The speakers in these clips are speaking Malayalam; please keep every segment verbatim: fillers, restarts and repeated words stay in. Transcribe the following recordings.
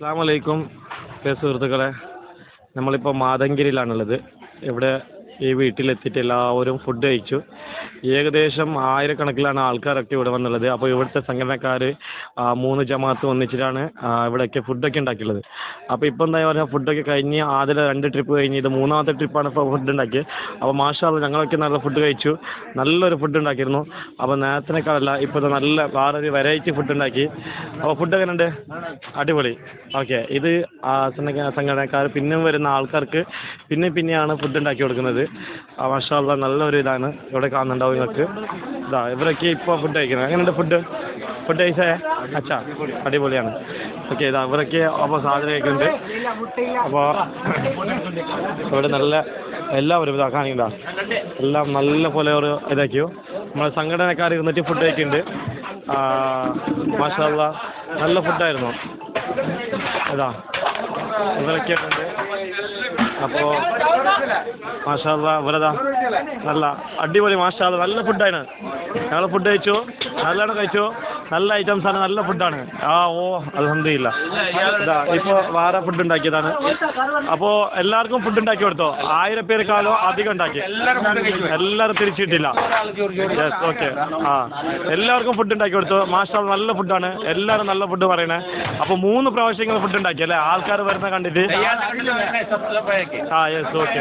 അസ്സലാമു അലൈക്കും പ്രിയ സുഹൃത്തുക്കളെ, നമ്മളിപ്പോൾ മാതങ്കരിയിലാണുള്ളത്. ഇവിടെ ഈ വീട്ടിലെത്തിയിട്ട് എല്ലാവരും ഫുഡ് കഴിച്ചു. ഏകദേശം ആയിരക്കണക്കിലാണ് ആൾക്കാരൊക്കെ ഇവിടെ വന്നുള്ളത്. അപ്പോൾ ഇവിടുത്തെ സംഘടനക്കാർ മൂന്ന് ജമാഅത്ത് ഒന്നിച്ചിട്ടാണ് ഇവിടെയൊക്കെ ഫുഡൊക്കെ ഉണ്ടാക്കിയുള്ളത്. അപ്പോൾ ഇപ്പോൾ എന്താ പറയുക, ഫുഡൊക്കെ കഴിഞ്ഞ് ആദ്യം രണ്ട് ട്രിപ്പ് കഴിഞ്ഞ് ഇത് മൂന്നാമത്തെ ട്രിപ്പാണ് ഇപ്പോൾ ഫുഡ് ഉണ്ടാക്കിയത്. അപ്പോൾ മാഷാ അല്ലാഹ് ഞങ്ങളൊക്കെ നല്ല ഫുഡ് കഴിച്ചു. നല്ലൊരു ഫുഡ് ഉണ്ടാക്കിയിരുന്നു. അപ്പോൾ നേരത്തിനേക്കാളല്ല ഇപ്പോൾ നല്ല വേറൊരു വെറൈറ്റി ഫുഡ് ഉണ്ടാക്കി. അപ്പോൾ ഫുഡ് എങ്ങനെ ഉണ്ട്? അടിപൊളി. ഓക്കെ, ഇത് സംഘടനക്കാർ പിന്നെയും വരുന്ന ആൾക്കാർക്ക് പിന്നെ പിന്നെയാണ് ഫുഡ് ഉണ്ടാക്കി കൊടുക്കുന്നത്. മാഷാ അല്ലാഹ് നല്ലൊരു ഇതാണ് ഇവിടെ കാണുന്നുണ്ടാവും നിങ്ങൾക്ക്. ഇതാ ഇവരൊക്കെ ഇപ്പോൾ ഫുഡ് കഴിക്കുന്നത്. എങ്ങനെയുണ്ട് ഫുഡ്? ഫുഡ് കഴിച്ചേ അച്ഛാ അടിപൊളിയാണ്. ഓക്കെ, ഇതാ ഇവരൊക്കെ അപ്പോൾ സാധനം കഴിക്കുന്നുണ്ട്. അപ്പോൾ ഇവിടെ നല്ല എല്ലാവരും ഇതാ കാണിക്കണ്ട എല്ലാം നല്ല പോലെ ഒരു ഇതാക്കിയോ. നമ്മളെ സംഘടനക്കാർ ഇരുന്നിട്ട് ഫുഡ് കഴിക്കുന്നുണ്ട്. മാഷാ അല്ലാഹ് നല്ല ഫുഡായിരുന്നു. ഇതാ ഇവരൊക്കെ ഉണ്ട്. അപ്പോൾ മാഷാ അല്ലാഹ് ഇവരതാ നല്ല അടിപൊളി. മാഷാ അല്ലാഹ് നല്ല ഫുഡാണ്. ഞങ്ങൾ ഫുഡ് കഴിച്ചു, നല്ലോണം കഴിച്ചു. നല്ല ഐറ്റംസാണ്, നല്ല ഫുഡാണ്. ആ ഓ അൽഹംദുലില്ലാ. ഇതാ ഇപ്പോൾ വേറെ ഫുഡ് ഉണ്ടാക്കിയതാണ്. അപ്പോൾ എല്ലാവർക്കും ഫുഡ് ഉണ്ടാക്കി കൊടുത്തോ? ആയിരം പേരെക്കാളോ അധികം ഉണ്ടാക്കി. എല്ലാവരും തിരിച്ചിട്ടില്ല. Yes, okay. ആ എല്ലാവർക്കും ഫുഡ് ഉണ്ടാക്കി കൊടുത്തു. മാഷാ അല്ലാഹ് നല്ല ഫുഡാണ്. എല്ലാവരും നല്ല ഫുഡ് പറയണേ. അപ്പോൾ മൂന്ന് പ്രാവശ്യങ്ങൾ ഫുഡ് ഉണ്ടാക്കി അല്ലേ, ആൾക്കാർ വരുന്ന കണ്ടിട്ട്. ആ യെസ്, ഓക്കെ.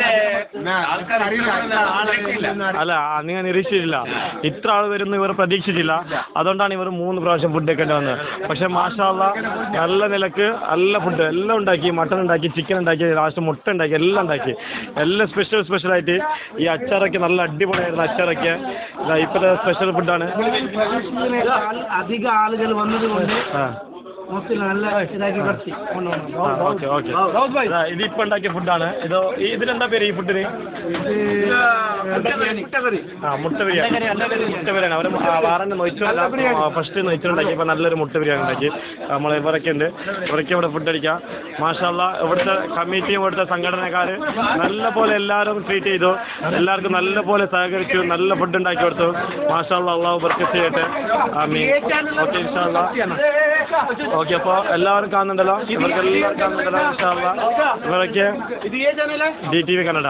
അല്ല നിങ്ങൾ നിരീക്ഷിച്ചില്ല, ഇത്ര ആൾ വരുന്ന ഇവർ പ്രതീക്ഷിച്ചില്ല. അതുകൊണ്ടാണ് ഇവർ മൂന്ന് പ്രാവശ്യം ഫുഡ് വെക്കേണ്ടി വന്നത്. പക്ഷേ മാഷാ അല്ലാഹ് നല്ല നിലക്ക് നല്ല ഫുഡ് എല്ലാം ഉണ്ടാക്കി. മട്ടൺ ഉണ്ടാക്കി, ചിക്കൻ ഉണ്ടാക്കി, ലാസ്റ്റ് മുട്ട ഉണ്ടാക്കി, എല്ലാം ഉണ്ടാക്കി. എല്ലാം സ്പെഷ്യൽ സ്പെഷ്യലായിട്ട്. ഈ അച്ചാറൊക്കെ നല്ല അടിപൊളിയായിരുന്നു. അച്ചാറൊക്കെ ഇപ്പോഴത്തെ സ്പെഷ്യൽ ഫുഡാണ്. അധികം ആളുകൾ വന്നത് കൊണ്ട് ഇതിപ്പോ ഉണ്ടാക്കിയ ഫുഡാണ്. ഇത് ഇതിനെന്താ പേര് ഈ ഫുഡിന്? ആ മുട്ട ബിരിയാണി. മുട്ട ബിരിയാണി അവർ വാറന്നെ നൊയിച്ചല്ല ഫസ്റ്റ് നൊയിച്ചുണ്ടാക്കി. ഇപ്പൊ നല്ലൊരു മുട്ട ബിരിയാണി ഉണ്ടാക്കി. നമ്മൾ ഇവരൊക്കെ ഉണ്ട്, ഇവരൊക്കെ ഇവിടെ ഫുഡ് അടിക്കാം. മാഷാ അല്ലാഹ് ഇവിടുത്തെ കമ്മിറ്റിയും ഇവിടുത്തെ സംഘടനക്കാർ നല്ല പോലെ എല്ലാവരും ട്രീറ്റ് ചെയ്തു. എല്ലാവർക്കും നല്ല പോലെ സഹകരിച്ചു. നല്ല ഫുഡ് ഉണ്ടാക്കി കൊടുത്തു. മാഷാ അല്ലാഹ് അല്ലാഹു ബർക്കത്ത് ചെയ്യട്ടെ. ആമീൻ. ഓക്കെ ഇൻഷാ അല്ലാഹ്. ഓക്കെ, അപ്പോൾ എല്ലാവരും കാണുന്നുണ്ടല്ലോ, ഇവർക്ക് എല്ലാവരും കാണുന്നുണ്ടല്ലോ ഇൻഷാ അല്ലാഹ്. ഇവരൊക്കെ ഡി ടി വി കന്നഡ.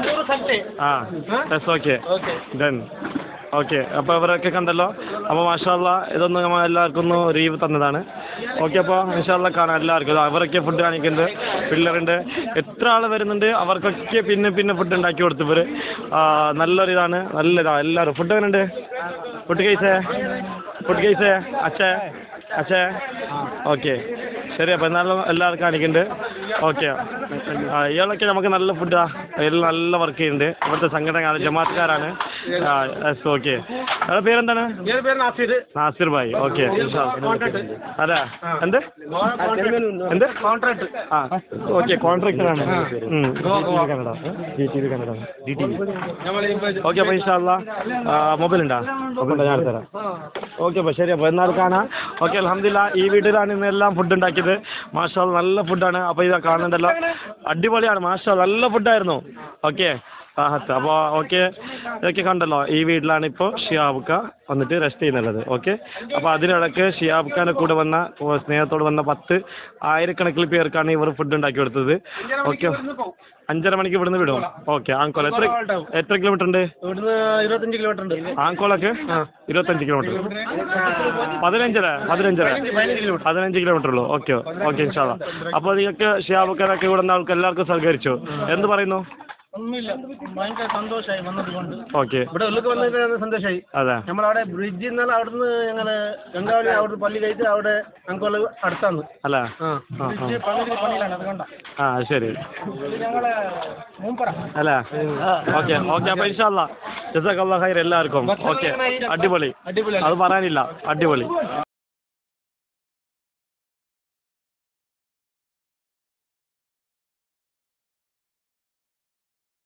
ആ യെസ്, ഓക്കെ ഡൺ. ഓക്കെ, അപ്പോൾ ഇവരൊക്കെ കണ്ടല്ലോ. അപ്പോൾ മാഷാ അല്ലാഹ് ഇതൊന്നും നമ്മൾ എല്ലാവർക്കും ഒന്ന് ലീവ് തന്നതാണ്. ഓക്കെ, അപ്പോൾ ഇൻഷാ അല്ലാഹ് കാണാം എല്ലാവർക്കും. അവരൊക്കെ ഫുഡ് കാണിക്കുന്നുണ്ട്, പിള്ളേരുണ്ട്, എത്ര ആൾ വരുന്നുണ്ട്. അവർക്കൊക്കെ പിന്നെ പിന്നെ ഫുഡ് ഉണ്ടാക്കി കൊടുത്തു ഇവർ. നല്ലൊരു ഇതാണ്, നല്ലതാണ്. എല്ലാവരും ഫുഡ് എങ്ങനെയുണ്ട്? ഫുഡ് കഴിച്ചേ? ഫുഡ് കഴിച്ചേ അച്ഛേ? അച്ഛേ ഓക്കെ ശരി. അപ്പോൾ എന്നാലും എല്ലാവർക്കും കാണിക്കുന്നുണ്ട്. ഓക്കെ, ഇയാളൊക്കെ നമുക്ക് നല്ല ഫുഡാണ്. എല്ലാം നല്ല വർക്ക് ചെയ്യുന്നുണ്ട്. ഇവിടുത്തെ സംഘടനയാണ്, ജമാഅത്തുകാരാണ്. ഓക്കെ, അയാളുടെ പേരെന്താണ്? നാസിർ ഭായി. ഓക്കെ അതെ. എന്ത് എന്ത് കോൺട്രാക്ട്? ആ ഓക്കെ, കോൺട്രാക്ടറാണ്. Kannada G T V Kannada G T V. Okay, അപ്പോൾ ഇൻഷാ അല്ലാഹ് മൊബൈൽ ഉണ്ടോ? മൊബൈൽ ഞാൻ തരാം. ഓക്കെ, അപ്പോൾ ശരി. അപ്പോൾ എന്നാൽ കാണാം. ഓക്കെ, അൽഹംദുലില്ലാഹ് ഈ വീട്ടിലാണ് ഇന്ന് എല്ലാം ഫുഡ് ഉണ്ടാക്കിയത്. മാഷാ അല്ലാഹ് നല്ല ഫുഡാണ്. അപ്പോൾ ഇതാ കാണുന്നുണ്ടല്ലോ, അടിപൊളിയാണ്. മാഷാ അല്ലാഹ് നല്ല ഫുഡായിരുന്നു. ഓക്കെ റാഹത്ത്. അപ്പോൾ ഓക്കെ, ഇതൊക്കെ കണ്ടല്ലോ. ഈ വീട്ടിലാണ് ഇപ്പോൾ ഷിയാബ്ക്ക വന്നിട്ട് റെസ്റ്റ് ചെയ്യുന്നുള്ളത്. ഓക്കെ, അപ്പോൾ അതിനിടയ്ക്ക് ഷിയാബ്ഖാൻ്റെ കൂടെ വന്ന സ്നേഹത്തോട് വന്ന പത്ത് ആയിരക്കണക്കിന് പേർക്കാണ് ഇവർ ഫുഡ് ഉണ്ടാക്കി കൊടുത്തത്. ഓക്കെ, അഞ്ചര മണിക്ക് ഇവിടുന്ന് വിടും. ഓക്കെ, ആങ്കോൾ എത്ര എത്ര കിലോമീറ്റർ ഉണ്ട്? ഇവിടുന്ന് ഇരുപത്തഞ്ച് കിലോമീറ്റർ ഉണ്ട്. ആങ്കോളൊക്കെ ഇരുപത്തഞ്ച് കിലോമീറ്റർ. പതിനഞ്ചര പതിനഞ്ചര പതിനഞ്ച് കിലോമീറ്റർ ഉള്ളൂ. ഓക്കെ ഓക്കെ ഇൻഷാ അല്ലാഹ്. അപ്പോൾ നിങ്ങൾക്ക് ഷിയാബ്ഖാനൊക്കെ ഇവിടെ നിന്ന് ആൾക്ക് എല്ലാവർക്കും സഹകരിച്ചു. എന്ത് പറയുന്നു? ഒന്നുമില്ല, ഭയങ്കര സന്തോഷമായി വന്നതുകൊണ്ട്. ഓക്കെ, ഇവിടെ ഉള്ളിലേക്ക് വന്നതിന് സന്തോഷമായി. അതെ, നമ്മളവിടെ ബ്രിഡ്ജിൽ നിന്നാൽ അവിടുന്ന് ഞങ്ങൾ ഗംഗാവലി അവിടെ പള്ളി കഴിച്ച് അവിടെ ഞങ്ങൾക്ക് അടുത്താണ് അല്ലേ? പള്ളിയിലാണ്, അതുകൊണ്ടാണ്. ആ ശരി ഞങ്ങളെ മൂപ്പറ അല്ലേ? Okay okay. അപ്പോൾ ഇൻഷാ അല്ലാഹ് ജസാക്കല്ലാഹ് ഖൈർ എല്ലാവർക്കും. ഓക്കെ, അടിപൊളി. അത് പറയാനില്ല, അടിപൊളി.